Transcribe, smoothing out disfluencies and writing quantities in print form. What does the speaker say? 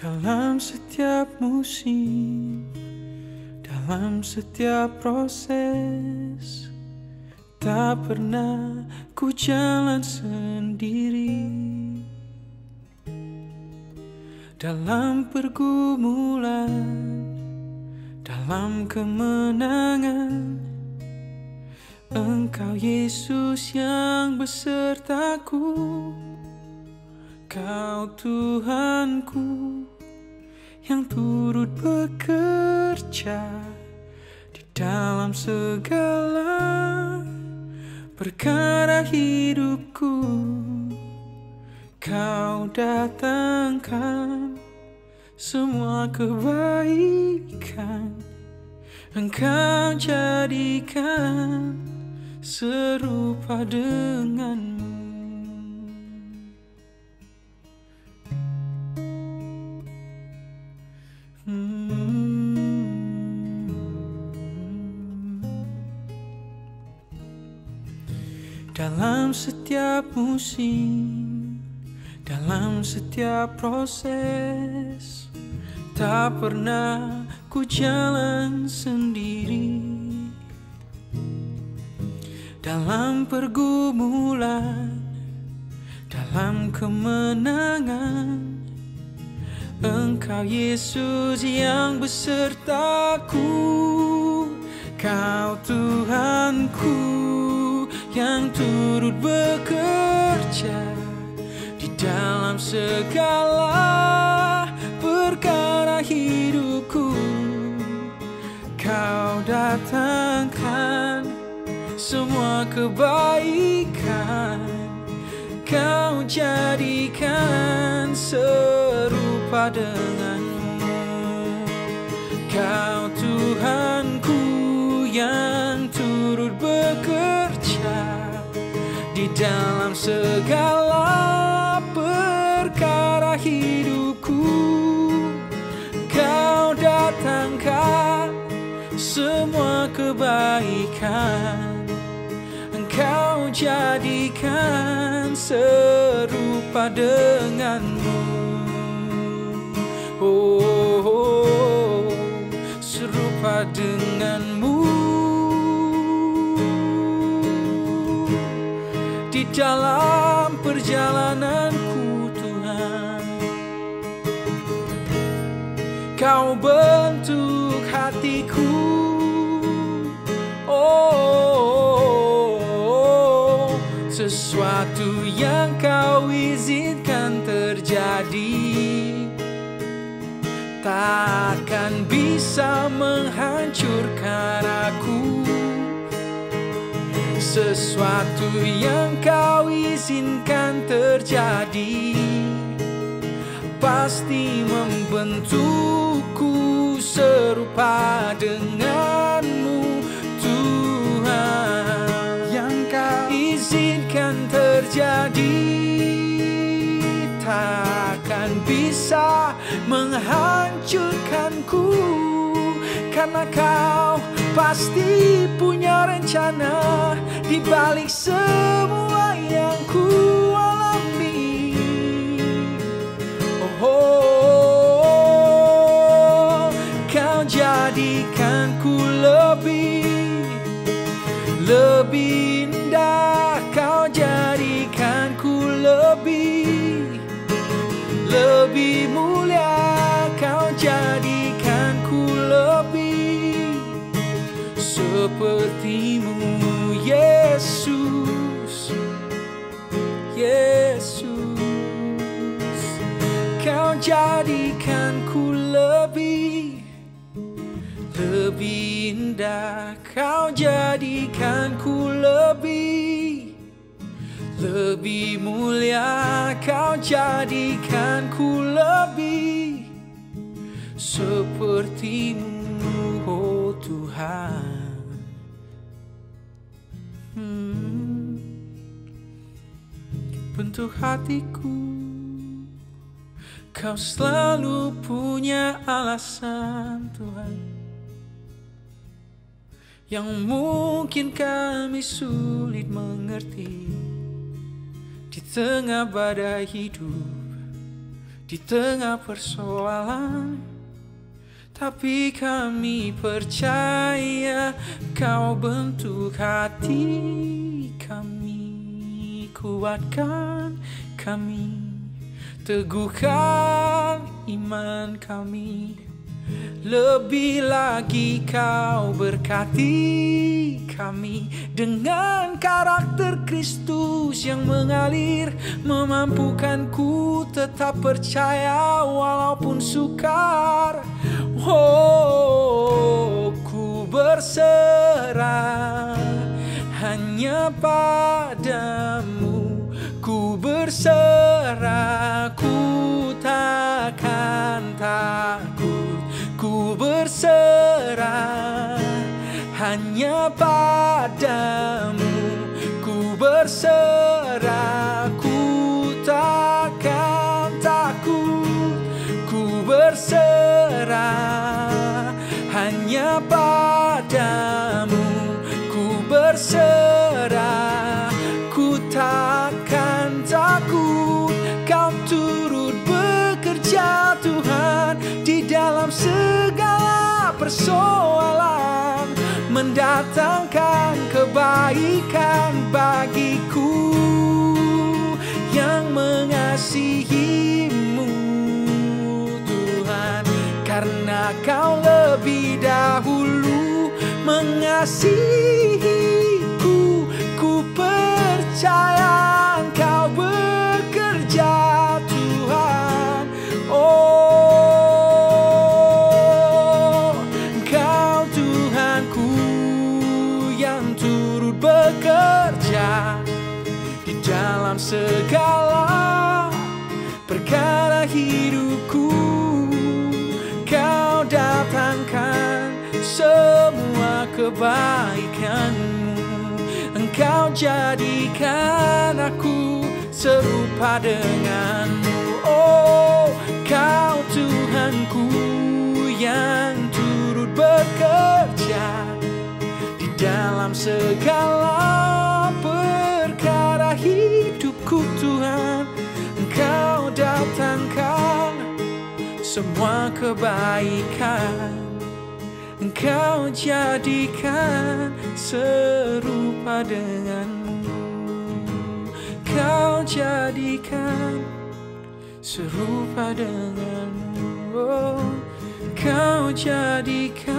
Dalam setiap musim, dalam setiap proses, tak pernah ku jalan sendiri. Dalam pergumulan, dalam kemenangan, Engkau Yesus yang besertaku. Kau Tuhanku yang turut bekerja di dalam segala perkara hidupku. Kau datangkan semua kebaikan, Engkau jadikan serupa denganmu. Dalam setiap musim, dalam setiap proses, tak pernah ku jalan sendiri. Dalam pergumulan, dalam kemenangan, Engkau Yesus yang besertaku. Kau Tuhanku yang turut bekerja di dalam segala perkara hidupku. Kau datangkan semua kebaikan, Kau jadikan serupa denganmu. Kau Tuhanku yang turut bekerja di dalam segala perkara hidupku. Kau datangkan semua kebaikan, Engkau jadikan serupa denganmu. Oh, serupa denganmu. Di dalam perjalananku Tuhan, Kau bentuk hatiku. Oh, sesuatu yang Kau izinkan terjadi takkan bisa menghancurkan aku. Sesuatu yang Kau izinkan terjadi pasti membentukku serupa denganmu Tuhan. Yang Kau izinkan terjadi takkan bisa menghancurkanku, karena Kau pasti punya rencana di balik semua yang ku alami. Oh, Kau jadikanku lebih indah. Kau jadikanku lebih mulia. Kau jadikanku lebih sepertimu Yesus, Yesus. Kau jadikanku lebih indah. Kau jadikanku lebih mulia. Kau jadikanku lebih sepertimu, oh Tuhan. Bentuk hatiku, Kau selalu punya alasan Tuhan, yang mungkin kami sulit mengerti. Di tengah badai hidup, di tengah persoalan, tapi kami percaya Kau bentuk hati kami, kuatkan kami, teguhkan iman kami. Lebih lagi Kau berkati kami dengan karakter Kristus yang mengalir, memampukanku tetap percaya walaupun sukar. Oh, ku berserah hanya padamu, ku berserah, ku takkan takut. Ku berserah hanya padamu, ku berserah, ku takkan takut. Ku berserah hanya padamu, ku berserah, ku takkan takut. Kau turut bekerja Tuhan di dalam segala persoalan, mendatangkan kebaikan bagiku yang mengasihimu Tuhan. Karena Kau lebih dahulu mengasihiku, ku percaya Engkau bekerja Tuhan. Oh, Engkau Tuhanku yang turut bekerja di dalam segala perkara hidupku. Kau datangkan semua kebaikan-Mu, Engkau jadikan aku serupa dengan-Mu. Oh, Kau Tuhanku yang turut bekerja di dalam segala perkara hidupku Tuhan. Engkau datangkan semua kebaikan, Engkau jadikan serupa dengan-Mu. Kau jadikan serupa dengan-Mu. Oh, Kau jadikan